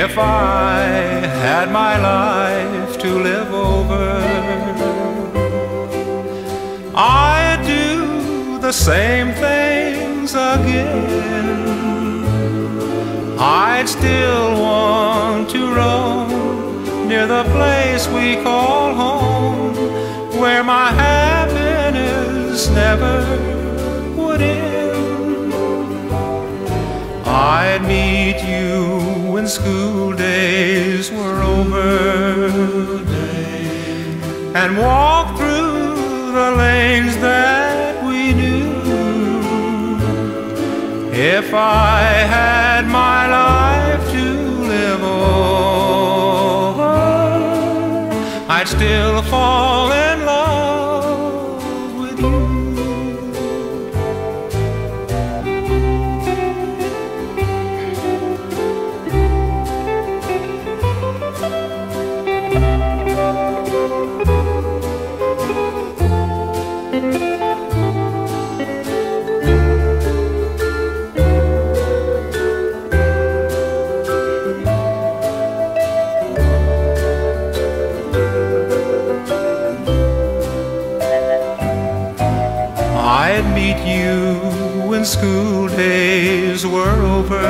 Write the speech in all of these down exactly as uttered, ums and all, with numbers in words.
If I had my life to live over, I'd do the same things again. I'd still want to roam near the place we call home, where my happiness never would end. I'd meet you when school days were over and walk through the lanes that we knew. If I had my life to live over, I'd still fall in love with you. I'd meet you when school days were over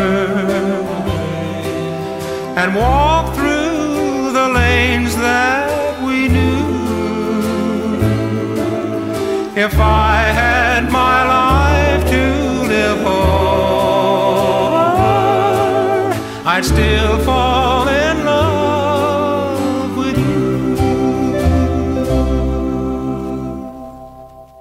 and walk through the lanes that we knew. If I had my life to live for, I'd still fall